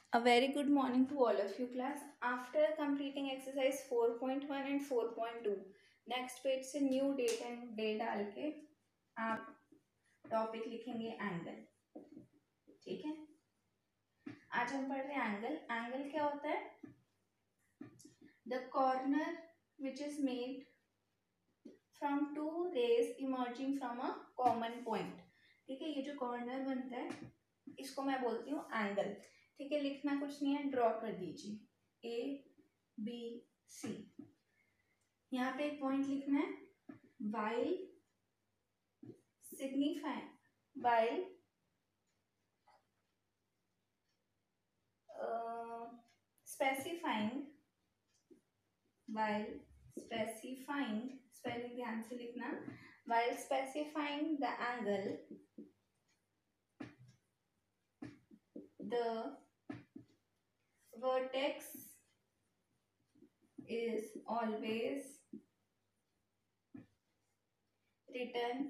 A very good morning to all of you class. After completing exercise 4.1 and 4.2, next page से new date and day डाल के आप topic लिखेंगे angle. ठीक है, आज हम पढ़ रहे हैं एंगल। एंगल क्या होता है? The corner which is made from two rays emerging from a common point. ठीक है, ये जो कॉर्नर बनता है इसको मैं बोलती हूँ एंगल। ठीक है, लिखना कुछ नहीं है, ड्रॉ कर दीजिए ए बी सी। यहाँ पे एक पॉइंट लिखना है, while signifying while specifying spelling ध्यान से लिखना, while specifying the angle the vertex is always written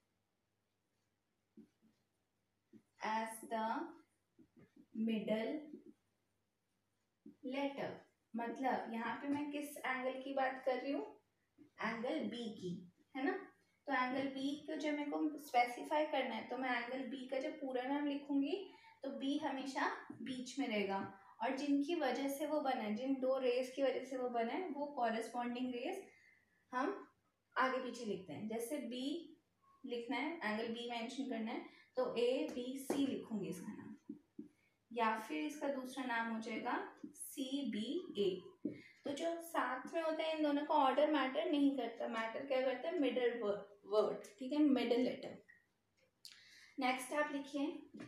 as the middle letter। मतलब यहाँ पे मैं किस एंगल की बात कर रही हूँ? एंगल बी की, है ना। तो एंगल बी को जब मेरे को स्पेसिफाई करना है तो मैं एंगल बी का जब पूरा नाम लिखूंगी तो बी हमेशा बीच में रहेगा, और जिनकी वजह से वो बना है, जिन दो रेस की वजह से वो बना है, वो कॉरेस्पॉन्डिंग रेस हम आगे पीछे लिखते हैं। जैसे बी लिखना है, एंगल बी मेंशन करना है तो ए बी सी लिखूंगी इसका नाम, या फिर इसका दूसरा नाम हो जाएगा सी बी ए। तो जो साथ में होता है इन दोनों का ऑर्डर मैटर नहीं करता, मैटर क्या करता है? Middle word. ठीक है, मिडल लेटर। नेक्स्ट आप लिखिए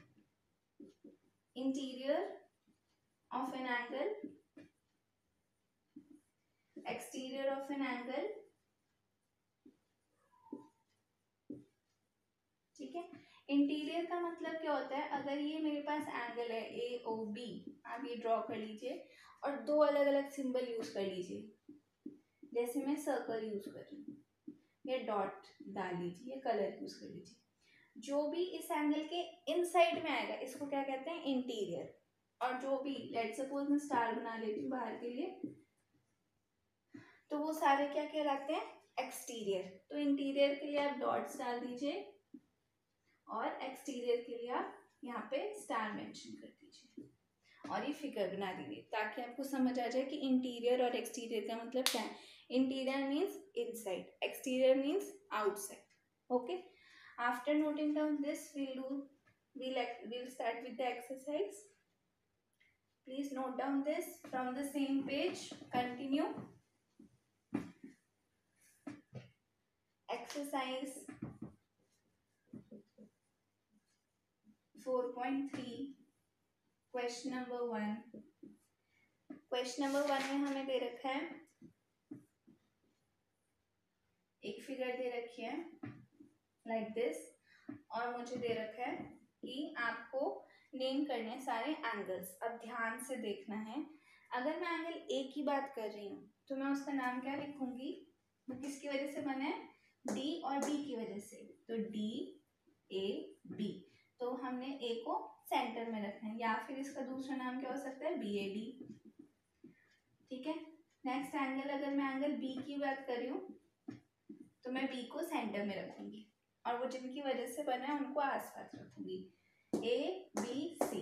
interior of an angle, exterior of an angle. ठीक है, इंटीरियर का मतलब क्या होता है? अगर ये मेरे पास एंगल है ए ओ बी, आप ये ड्रॉ कर लीजिए और दो अलग अलग सिंबल यूज कर लीजिए। जैसे मैं सर्कल यूज कर रही हूँ, या डॉट डाल लीजिए, या कलर यूज कर लीजिए। जो भी इस एंगल के इनसाइड में आएगा इसको क्या कहते हैं? इंटीरियर। और जो भी, लेट सपोज मैं स्टार बना लेती हूँ बाहर के लिए, तो वो सारे क्या कहलाते हैं? एक्सटीरियर। तो इंटीरियर के लिए आप डॉट्स डाल दीजिए और एक्सटीरियर के लिए आप यहाँ पे स्टार मेंशन कर दीजिए, और ये फिगर बना दीजिए ताकि आपको समझ आ जाए कि इंटीरियर और एक्सटीरियर का मतलब क्या है। Interior means inside, exterior means outside. Okay, after noting down this, we'll start with the exercise. Please note down this from the same page. Continue. Exercise 4.3, question number 1। Question number 1 में हमें दे रखा है, एक figure दे रखी है like this, और मुझे दे रखा है कि आपको नेम करने हैं सारे एंगल्स। अब ध्यान से देखना है, अगर मैं एंगल ए की बात कर रही हूँ तो मैं उसका नाम क्या लिखूंगी? वो किसकी वजह से बना है? डी और बी की वजह से। तो डी ए बी, तो हमने ए को सेंटर में रखना है, या फिर इसका दूसरा नाम क्या हो सकता है? B A D. ठीक है, नेक्स्ट एंगल, अगर मैं एंगल बी की बात कर रही हूँ तो मैं बी को सेंटर में रखूंगी, और वो जिनकी वजह से बना है उनको आसपास रखूंगी, ए बी सी,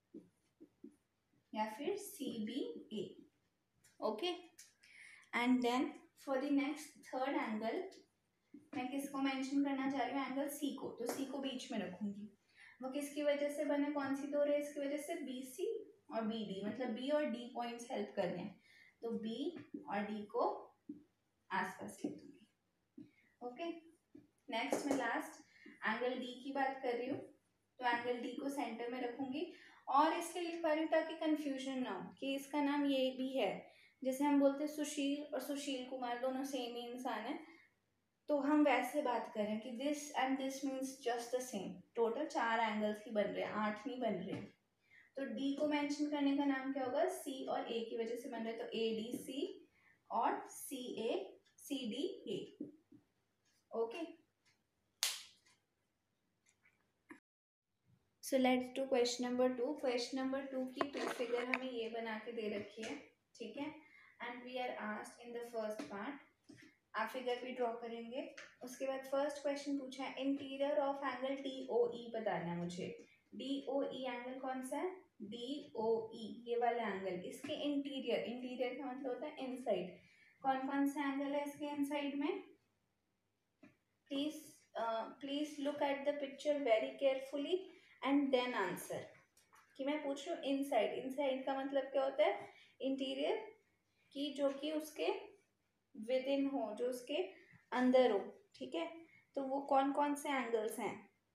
या फिर C B A. Okay, and then for the next third angle मैं किसको मेंशन करना चाह रही हूँ? एंगल सी को। तो सी को बीच में रखूंगी। वो किसकी वजह से बने? कौन सी दो रेस की वजह से? बी सी और बी डी, मतलब बी और डी पॉइंट्स हेल्प कर रहे हैं, तो बी और डी को आसपास लिख दूंगी। ओके, नेक्स्ट में लास्ट एंगल डी की बात कर रही हूँ, तो एंगल डी को सेंटर में रखूंगी, और इसलिए लिख पा रही हूँ ताकि कंफ्यूजन ना हो कि इसका नाम ये भी है। जैसे हम बोलते हैं सुशील और सुशील कुमार, दोनों सेम ही इंसान है, तो हम वैसे बात करें कि this and this means just the same. Total 4 angles ही बन रहे हैं, 8 नहीं बन रहे। तो डी को मेंशन करने का नाम क्या होगा? सी और ए की वजह से बन रहे, तो ए डी सी और C D A. Okay, so let's do question number 2। Question number 2 की टू फिगर हमें ये बना के दे रखी है, ठीक है। And we are asked in the first part, आप फिगर भी ड्रॉ करेंगे। उसके बाद फर्स्ट क्वेश्चन पूछा है इंटीरियर ऑफ एंगल DOE बताना है मुझे। DOE एंगल कौन सा है? DOE ये वाला एंगल, इसके इंटीरियर, इंटीरियर का मतलब होता है इनसाइड। कौन कौन सा एंगल है इसके इनसाइड में? Please look at the picture very carefully and then answer. कि मैं पूछ रही हूँ इनसाइड, इनसाइड का मतलब क्या होता है? इंटीरियर की जो कि उसके विद इन हो, जो उसके अंदर हो, ठीक है। तो वो कौन कौन से एंगल्स हैं?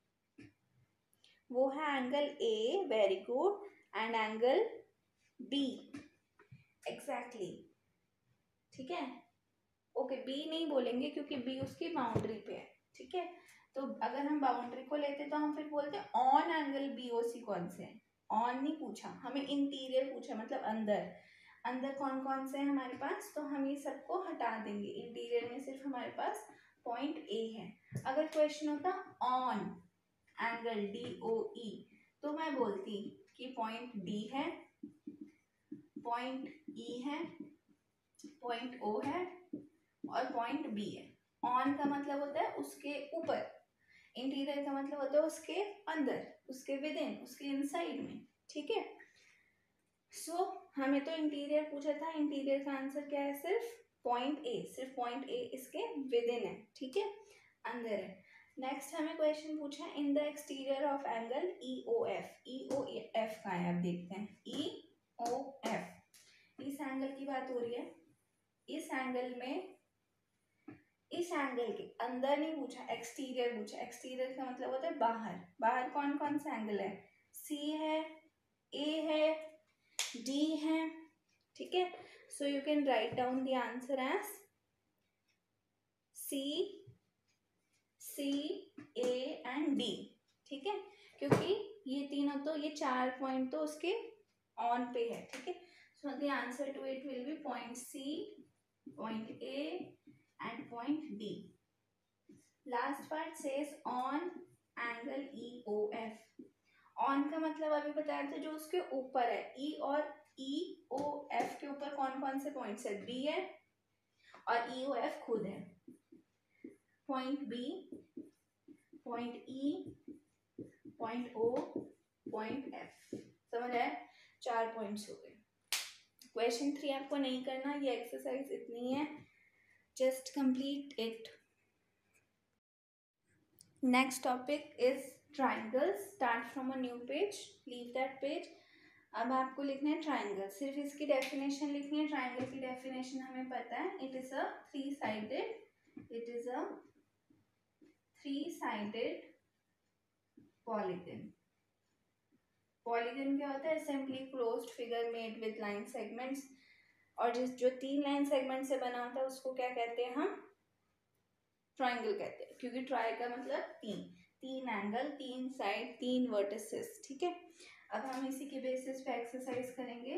वो है angle A, very good, and angle B, exactly, ठीक है। ओके, B नहीं बोलेंगे क्योंकि B उसकी बाउंड्री पे है, ठीक है। तो अगर हम बाउंड्री को लेते तो हम फिर बोलते हैं ऑन एंगल BOC कौन से हैं। ऑन नहीं पूछा हमें, इंटीरियर पूछा, मतलब अंदर। अंदर कौन कौन से हैं हमारे पास, तो हम ये सबको हटा देंगे। इंटीरियर में सिर्फ हमारे पास पॉइंट A है। अगर क्वेश्चन होता ऑन एंगल DOE तो मैं बोलती कि पॉइंट D है, पॉइंट E है, पॉइंट O है और पॉइंट B है। ऑन का मतलब होता है उसके ऊपर, इंटीरियर का मतलब होता है उसके अंदर, उसके विद इन, उसके इनसाइड में, ठीक है। सो हमें तो इंटीरियर पूछा था, इंटीरियर का आंसर क्या है? सिर्फ पॉइंट A, सिर्फ पॉइंट A इसके विद इन है, ठीक है, अंदर है। नेक्स्ट हमें क्वेश्चन पूछा in the exterior of angle EOF। EOF का है, आप देखते हैं EOF, इस एंगल की बात हो रही है। इस एंगल में, इस एंगल के अंदर नहीं पूछा, एक्सटीरियर पूछा। एक्सटीरियर का मतलब होता है बाहर। बाहर कौन कौन सा एंगल है? C है, A है, D है, ठीक है। So you can write down the answer as C, A and D, ठीक है। क्योंकि ये तीनों तो, ये चार पॉइंट तो उसके ऑन पे है, ठीक है। So the answer to it will be point C, point A and point D। Last part says on angle EOF। On का मतलब अभी बताया था जो उसके ऊपर है। E और EOF के ऊपर कौन कौन से पॉइंट्स है? B है और EOF खुद है। Point B, point E, point O, point F, समझ आया? 4 पॉइंट्स हो गए। क्वेश्चन 3 आपको नहीं करना, ये एक्सरसाइज इतनी है, just complete it. Next topic is triangles. Start from a new page, leave that page. अब आपको लिखना है ट्राइंगल, सिर्फ इसकी डेफिनेशन लिखनी है। ट्राइंगल की डेफिनेशन हमें पता है, it is a three sided, it is a three sided polygon. Polygon क्या होता है? Simply closed figure made with line segments. और जो 3 लाइन सेगमेंट से बना होता है उसको क्या कहते हैं? हम ट्राइंगल कहते हैं, क्योंकि ट्राई का मतलब 3 एंगल, 3 साइड, 3 वर्टिसेस, ठीक है। अब हम इसी के बेसिस पे एक्सरसाइज करेंगे।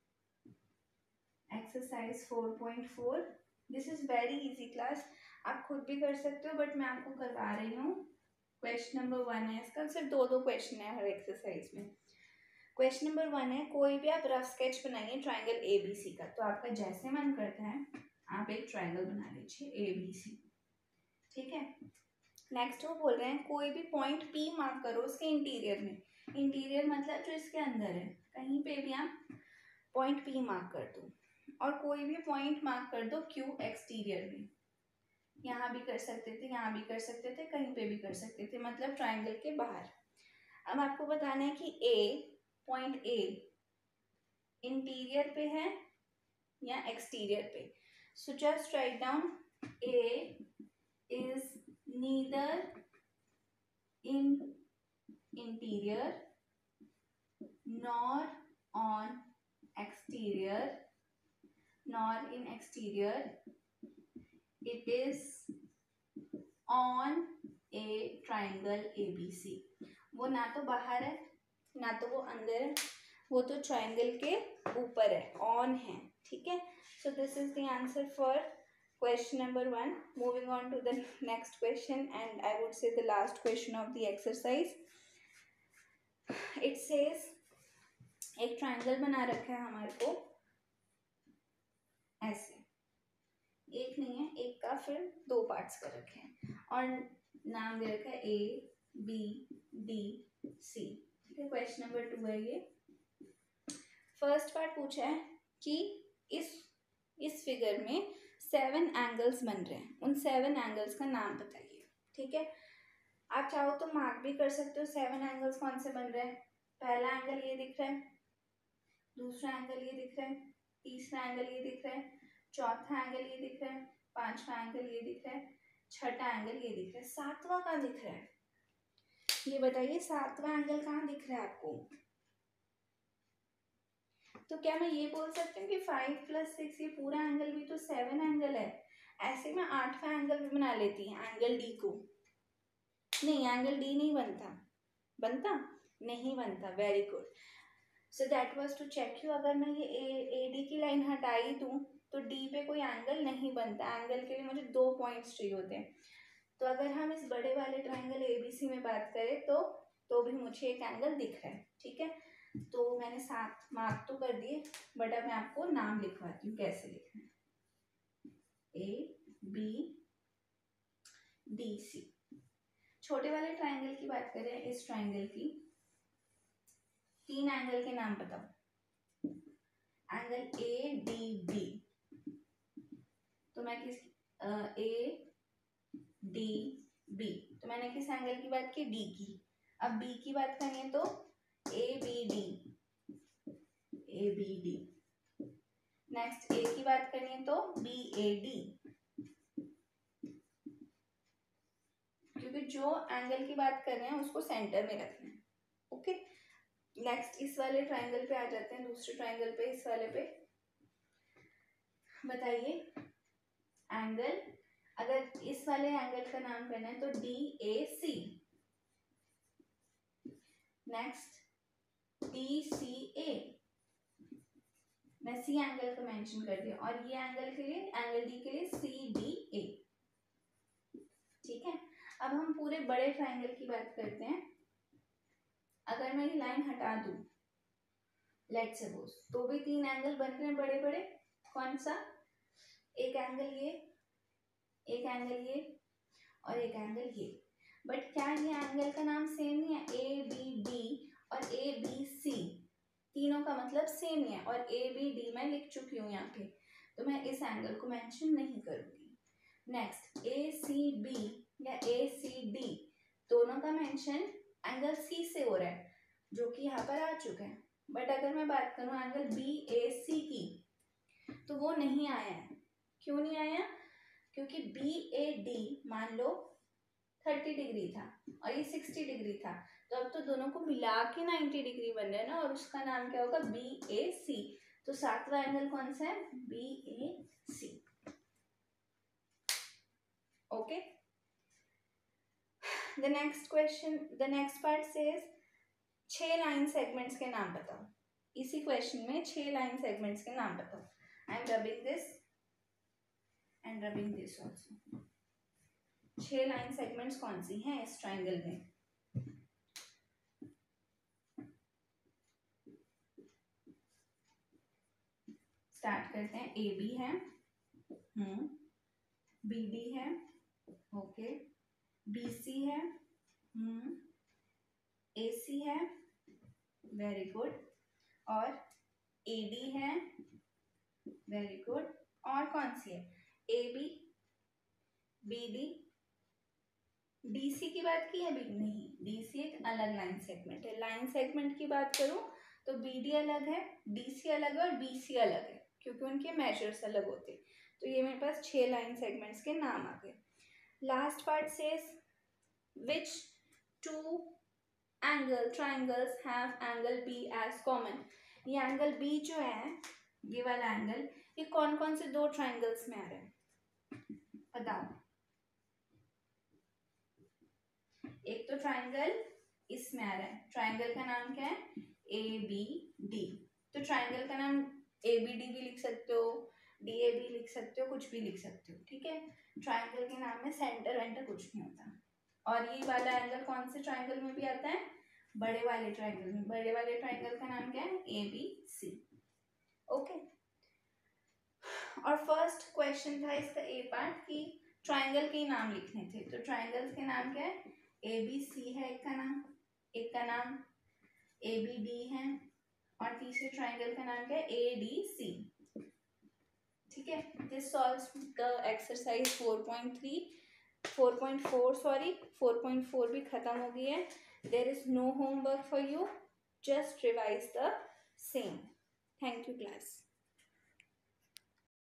Exercise 4.4। This is very easy class, आप खुद भी कर सकते हो, बट मैं आपको करवा रही हूँ। क्वेश्चन नंबर 1 है इसका, सिर्फ 2 क्वेश्चन है हर एक्सरसाइज में। क्वेश्चन नंबर 1 है, कोई भी आप रफ स्केच बनाइए ट्राइंगल ABC का। तो आपका जैसे मन करता है आप एक ट्राइंगल बना लीजिए ABC, ठीक है। नेक्स्ट वो बोल रहे हैं कोई भी पॉइंट P मार्क करो उसके इंटीरियर में। इंटीरियर मतलब जो इसके अंदर है, कहीं पे भी आप पॉइंट P मार्क कर दो, और कोई भी पॉइंट मार्क कर दो Q एक्सटीरियर में। यहाँ भी कर सकते थे, यहाँ भी कर सकते थे, कहीं पे भी कर सकते थे, मतलब ट्राइंगल के बाहर। अब आपको बताना है कि पॉइंट A इंटीरियर पे है या एक्सटीरियर पे। So just write down A is neither in interior nor on exterior, nor in exterior, it is on a triangle ABC। वो ना तो बाहर है ना तो वो अंदर है, वो तो ट्राइंगल के ऊपर है, ऑन है, ठीक है। So this is the answer for question number 1. Moving on to the next question, and I would say the last question of the exercise. It says एक ट्राइंगल बना रखा है हमारे को ऐसे, एक नहीं है, एक का फिर दो पार्ट्स कर रखे हैं और नाम दे रखा है A B D C। ठीक है, क्वेश्चन नंबर 2 है ये। फर्स्ट पार्ट पूछा है कि इस फिगर में 7 एंगल्स बन रहे हैं, उन 7 एंगल्स का नाम बताइए। ठीक है, आप चाहो तो मार्क भी कर सकते हो 7 एंगल्स कौन से बन रहे हैं। पहला एंगल ये दिख रहा है, दूसरा एंगल ये दिख रहा है, तीसरा एंगल ये दिख रहा है, चौथा एंगल ये दिख रहा है, पांचवा एंगल ये दिख रहा है, छठा एंगल ये दिख रहा है, सातवां कहाँ दिख रहा है, ये बताइए सातवां एंगल कहाँ दिख रहा है आपको। तो क्या मैं ये बोल सकती हूँ कि 5 + 6 ये पूरा एंगल भी तो 7 एंगल है। ऐसे में 8वां एंगल भी बना लेती है, एंगल डी को। नहीं, एंगल डी नहीं बनता नहीं बनता। Very good. So that was to check you, अगर मैं ये ए डी की लाइन हटाई दूँ तो डी पे कोई एंगल नहीं बनता। एंगल के लिए मुझे 2 पॉइंट्स चाहिए होते हैं। तो अगर हम इस बड़े वाले ट्राइंगल एबीसी में बात करें तो भी मुझे एक एंगल दिख रहा है। ठीक है, तो मैंने 7 मार्क तो कर दिए, बट अब मैं आपको नाम लिखवाती हूँ कैसे लिखना है। ABDC। छोटे वाले ट्राइंगल की बात करें, इस ट्राइंगल की 3 एंगल के नाम बताओ। एंगल ADB, तो मैं किस ADB, तो मैंने किस एंगल की बात की, डी की। अब बी की बात करें तो ABD। नेक्स्ट ए की बात करें तो BAD, क्योंकि जो एंगल की बात कर रहे हैं उसको सेंटर में रखना है। ओके, नेक्स्ट इस वाले ट्राइंगल पे आ जाते हैं, दूसरे ट्राइंगल पे, इस वाले पे बताइए एंगल। अगर इस वाले एंगल का नाम करना है तो DAC, नेक्स्ट DCA, मैं सी एंगल को मेंशन कर दिया, और ये एंगल के लिए, एंगल डी के लिए CDA। ठीक है, अब हम पूरे बड़े ट्राइंगल की बात करते हैं। अगर मैं ये लाइन हटा दूं, लेट्स सपोज, तो भी 3 एंगल बन रहे हैं बड़े बड़े। कौन सा, एक एंगल ये, एक एंगल ये, और एक एंगल ये। बट क्या ये एंगल का नाम सेम नहीं है? ABD और ABC तीनों का मतलब सेम ही है, और ABD मैं लिख चुकी हूँ यहाँ पे, तो मैं इस एंगल को मेंशन नहीं करूंगी। नेक्स्ट ACB या ACD, दोनों का मेंशन एंगल C से हो रहा है, जो कि यहाँ पर आ चुका है। बट अगर मैं बात करूँ एंगल BAC की, तो वो नहीं आया है। क्यों नहीं आया? क्योंकि BAD मान लो 30 डिग्री था और ये 60 डिग्री था, तो अब तो दोनों को मिला के 90 डिग्री बन रहा है ना, और उसका नाम क्या होगा? BAC। तो 7वां एंगल कौन सा है? BAC। Okay, the next question, the next part says 6 line segments के नाम बताओ। इसी क्वेश्चन में 6 लाइन सेगमेंट्स के नाम बताओ। I am rubbing this and rubbing this also. 6 line segments कौन सी हैं इस ट्राइंगल में? स्टार्ट करते हैं। AB है, BD है, ओके, BC है, AC है, वेरी गुड, और AD है, वेरी गुड, और कौन सी है? AB, BD, DC की बात की अभी नहीं, DC एक अलग लाइन सेगमेंट है। लाइन सेगमेंट की बात करूं तो BD अलग है, DC अलग है, और BC अलग है, क्योंकि उनके मेजर्स अलग होते हैं। तो ये मेरे पास 6 लाइन सेगमेंट्स के नाम आ गए। Last part says which 2 angle triangles have angle B as common। ये एंगल B जो है, ये वाला एंगल, ये कौन कौन से 2 ट्राइंगल्स में आ रहा है बताओ। एक तो ट्राइंगल इसमें आ रहा है, ट्राइंगल का नाम क्या है? ABD। तो ट्राइंगल का नाम ABD भी लिख सकते हो, DAB लिख सकते हो, कुछ भी लिख सकते हो। ठीक है, ट्राइंगल के नाम में सेंटर वेंटर कुछ नहीं होता। और ये वाला एंगल कौन से ट्राइंगल में भी आता है? बड़े वाले ट्राइंगल में, बड़े वाले ट्राइंगल का नाम क्या है, ए बी सी। ओके, और फर्स्ट क्वेश्चन था इसका ए पार्ट कि ट्राइंगल के नाम लिखने थे, तो ट्राइंगल्स के नाम क्या है, ए बी सी है एक का नाम ए बी डी है, और तीसरे ट्राइंगल का नाम क्या है, ए डी सी। ठीक है, this solves the exercise 4.4 sorry 4.4 भी खत्म हो गई है। There is no homework for you, just revise the same. Thank you class.